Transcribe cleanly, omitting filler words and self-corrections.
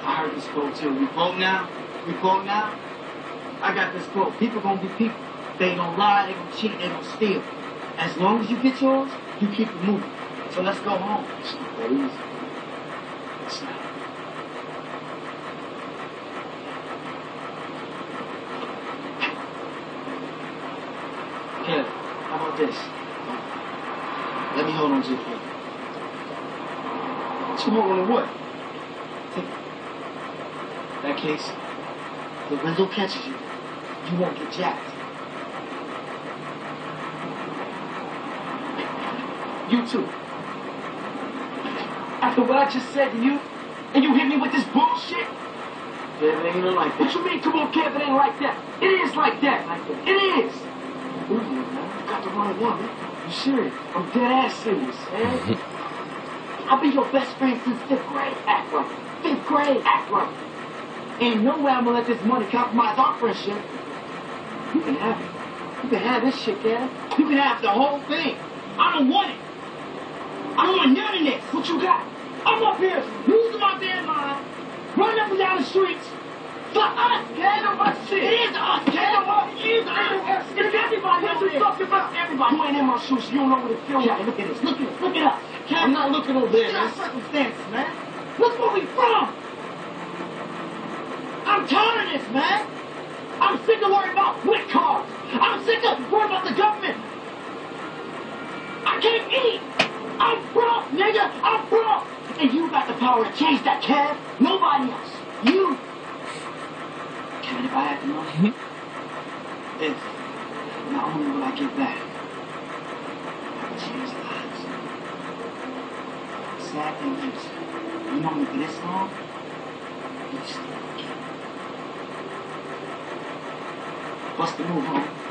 I heard this quote too. We vote now. We vote now. I got this quote. People gonna be people. They gonna lie. They gonna cheat. They gonna steal. As long as you get yours, you keep it moving. So let's go home. It's not that easy. It's not. Here, how about this? Let me hold on to it for you. What you holding on to what? That case, if Renzo catches you, you won't get jacked. You too. After what I just said to you, and you hit me with this bullshit? Yeah, it ain't like that. What you mean, come on, Kev, it ain't like that? It is like that. Like that. It is. Who you, man? You got the wrong one, man. You serious? I'm dead ass serious, man. I've been your best friend since 5th grade. Act right. 5th grade. Act right. Ain't no way I'm gonna let this money compromise our friendship. You can have it. You can have this shit, Kev. You can have the whole thing. I don't want it. I don't want none of this. What you got? I'm up here losing my damn mind, running up and down the streets. For us, Kev. Shit. It is us, Kev. It is us. It's everybody. What you talking about? Everybody. You ain't in my shoes, so you don't know what it feels like. Look at this. Look at this. Look at us. Kev. I'm not looking over there, Look man. at our circumstances, man. Look where we from. I'm tired of this, man. I'm sick of worrying about quick cars. I'm sick of worrying about the government. I can't eat. I'm broke, nigga. I'm broke. And you got the power to change that, Kev. Nobody else. You. Kevin, if I had the money, if not only will I get back, I would change lives. Sad thing is, you know me for this long, you still a kid. What's the move, homie?